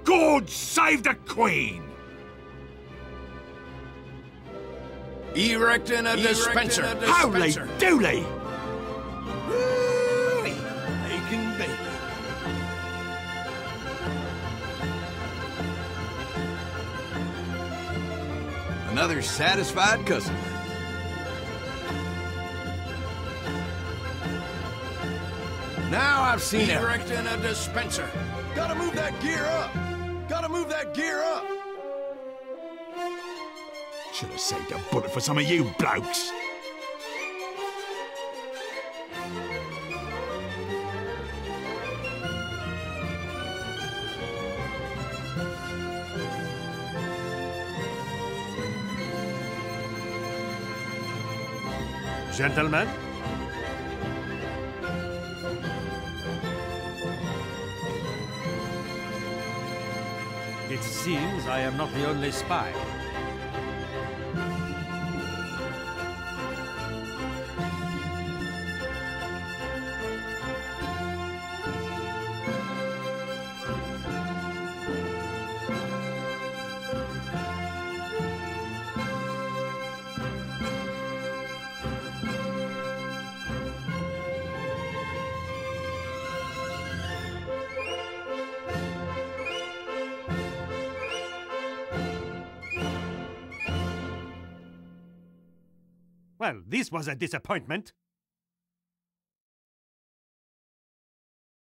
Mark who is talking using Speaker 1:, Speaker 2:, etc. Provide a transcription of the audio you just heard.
Speaker 1: God save the Queen!
Speaker 2: Erecting a dispenser.
Speaker 1: Holy dooly!
Speaker 2: Bacon, bacon. Another satisfied customer. Now I've seen it. Erecting a dispenser. Gotta move that gear up. Gotta move that gear up.
Speaker 1: Should have saved a bullet for some of you blokes. Gentlemen? It seems I am not the only spy. Well, this was a disappointment.